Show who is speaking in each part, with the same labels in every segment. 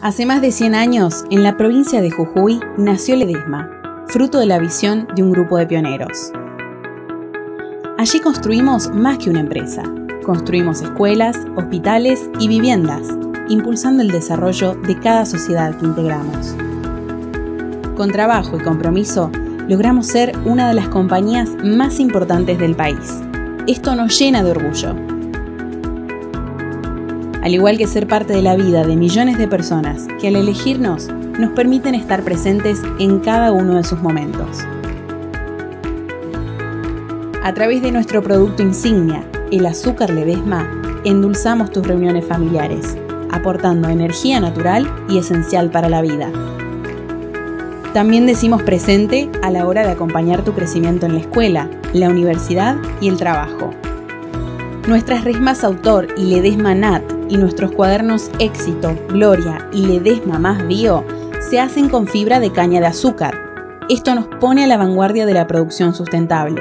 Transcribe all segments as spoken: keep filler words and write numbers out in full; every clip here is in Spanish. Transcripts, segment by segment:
Speaker 1: Hace más de cien años, en la provincia de Jujuy, nació Ledesma, fruto de la visión de un grupo de pioneros. Allí construimos más que una empresa. Construimos escuelas, hospitales y viviendas, impulsando el desarrollo de cada sociedad que integramos. Con trabajo y compromiso, logramos ser una de las compañías más importantes del país. Esto nos llena de orgullo. Al igual que ser parte de la vida de millones de personas que al elegirnos nos permiten estar presentes en cada uno de sus momentos. A través de nuestro producto insignia, el azúcar Ledesma, endulzamos tus reuniones familiares, aportando energía natural y esencial para la vida. También decimos presente a la hora de acompañar tu crecimiento en la escuela, la universidad y el trabajo. Nuestras resmas Autor y Ledesma Nat y nuestros cuadernos Éxito, Gloria y Ledesma Más Bio se hacen con fibra de caña de azúcar. Esto nos pone a la vanguardia de la producción sustentable.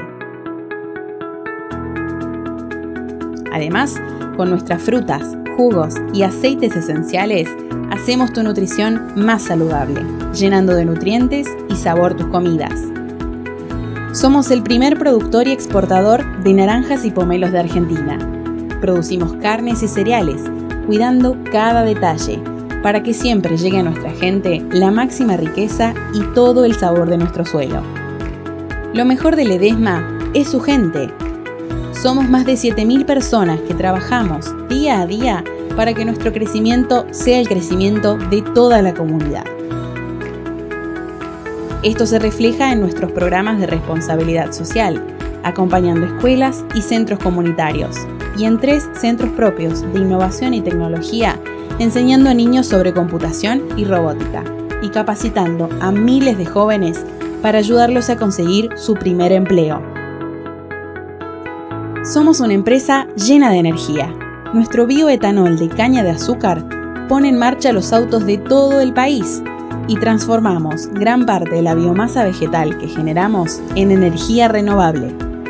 Speaker 1: Además, con nuestras frutas, jugos y aceites esenciales, hacemos tu nutrición más saludable, llenando de nutrientes y sabor tus comidas. Somos el primer productor y exportador de naranjas y pomelos de Argentina. Producimos carnes y cereales, cuidando cada detalle, para que siempre llegue a nuestra gente la máxima riqueza y todo el sabor de nuestro suelo. Lo mejor de Ledesma es su gente. Somos más de siete mil personas que trabajamos día a día para que nuestro crecimiento sea el crecimiento de toda la comunidad. Esto se refleja en nuestros programas de responsabilidad social, acompañando escuelas y centros comunitarios, y en tres centros propios de innovación y tecnología, enseñando a niños sobre computación y robótica, y capacitando a miles de jóvenes para ayudarlos a conseguir su primer empleo. Somos una empresa llena de energía. Nuestro bioetanol de caña de azúcar pone en marcha los autos de todo el país y transformamos gran parte de la biomasa vegetal que generamos en energía renovable.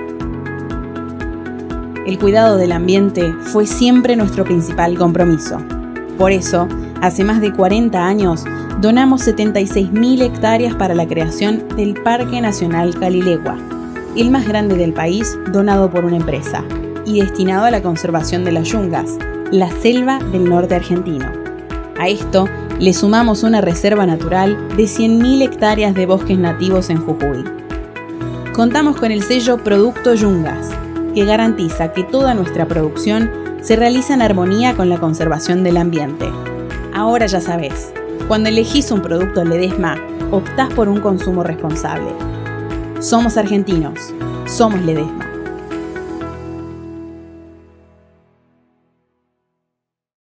Speaker 1: El cuidado del ambiente fue siempre nuestro principal compromiso. Por eso, hace más de cuarenta años, donamos setenta y seis mil hectáreas para la creación del Parque Nacional Calilegua, el más grande del país donado por una empresa, y destinado a la conservación de las yungas, la selva del norte argentino. A esto le sumamos una reserva natural de cien mil hectáreas de bosques nativos en Jujuy. Contamos con el sello Producto Yungas, que garantiza que toda nuestra producción se realiza en armonía con la conservación del ambiente. Ahora ya sabes, cuando elegís un producto Ledesma, optás por un consumo responsable. Somos argentinos, somos Ledesma.